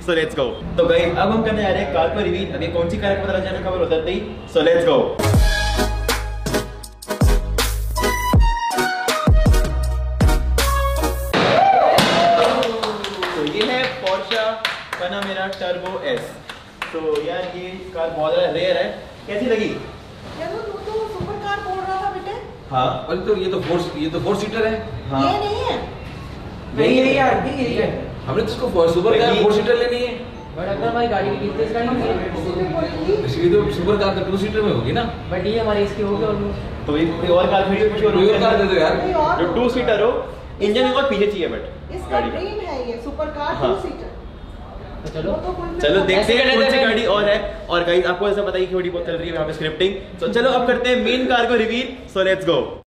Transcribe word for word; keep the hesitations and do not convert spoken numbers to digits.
सो let's गो। तो guys अब हम करने जा रहे हैं कार को रिवील। अभी कौन सी कार है पता चलना खबर होता ही, सो लेट्स गो। तो ये है पोर्शा पैनामेरा टर्बो एस। तो यार ये कार बहुत रेयर है, कैसी लगी? यार वो तू तो सुपर कार बोल रहा था बेटे। हाँ अरे तो ये तो फोर ये तो फोर सीटर है। हाँ ये नहीं है, नहीं है यार ठीक है। हमने तो इसको सुपर कार फोर सीटर लेनी है। बट अगर हमारी गाड़ी की कितने इसका नहीं है, इसकी तो सुपर कार तो टू सीटर में होगी ना। बट ये हमारी इसकी होगी ऑलमोस्ट। तो ये कोई और कार खड़ी हो, कुछ कोई और कार दे दो यार कोई और जो टू सीटर हो, इंजन बहुत पीछे चाहिए बट इसका गाड़ी का। ड्रीम है ये सुपर कार हाँ। Two seater. तो चलो वो तो कोई चलो देखते हैं ऐसे कौन सी करते हैं। गाड़ी और है। और गाइस आपको ऐसा पता ही कि थोड़ी बहुत चल रही है यहाँ पे स्क्रिप्टिंग। तो चलो अब करते हैं मेन कार को रिवील, सो लेट्स गो।